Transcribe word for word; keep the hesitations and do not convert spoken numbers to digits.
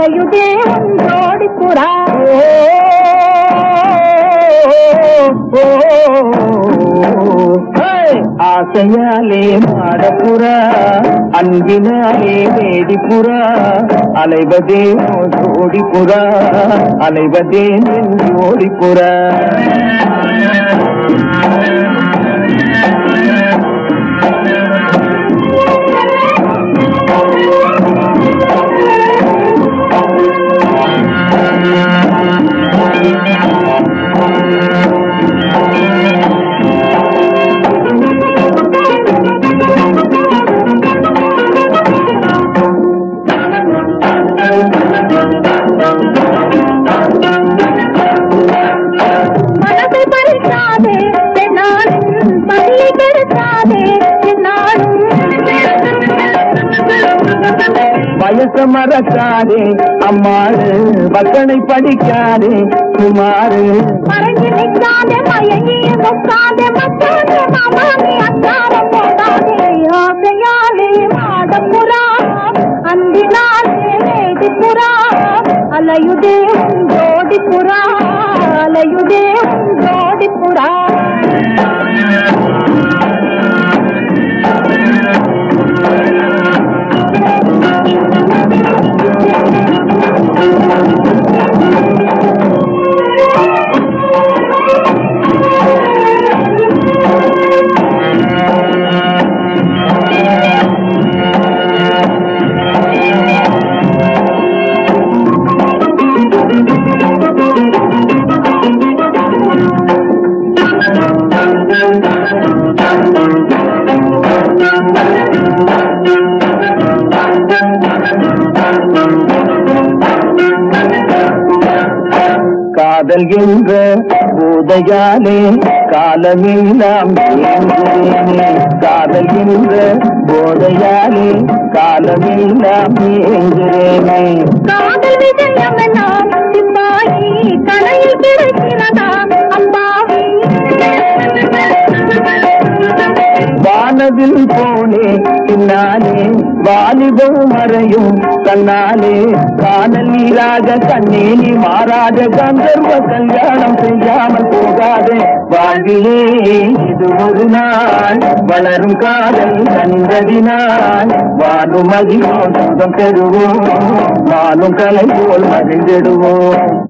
அலையுதே உன்னோடி புறா. ஆசையாலே மாடப்புறா அன்பினாலே வேடிப்புறா அலைவதே ஜோடிப்புறா அலைவதே ஜோடிப்புறா. மனதை பறிக்காதே பெண்ணாலும் பள்ளி பெருக்காதே பெண்ணாலும். வயச மறக்காதே அம்மாறு வக்கனை படிக்காதே குமாரு. மறைஞ்சு நிற்காதே மயங்கி நொக்காதே மச்சானே மாமானே அச்சார போடாதே. ஆசையாலே மாடப்புறா அன்பினாலே வேடிப்புறா அலையுதே ஜோடி புறா அலையுதே ஜோடி புறா. காதல் என்ற போதையாலே காலமெல்லாம் ஏங்குகிறேனே. காதல் என்ற போதையாலே காலமெல்லாம் ஏங்குகிறேனே. காதல் விஜயம் எல்லாம் சிப்பாயி கடையில் கிடைக்கிறதா அம்பாவி. வானவில் போனே பின்னாலே வாலிபம் மறையும் கண்ணாலே காணல் நீராக கண்ணேனி மாறாத கந்தர்வ கல்யாணம் செய்யாமல் போகாதே. வாழ்விலே இது ஒரு நாள் வளரும் காதல் கண்டதினால் வானும் மகிழ்வோம் சுகம் பெறுவோம் நானும் கலை போல் மகிழ்ந்திடுவோம்.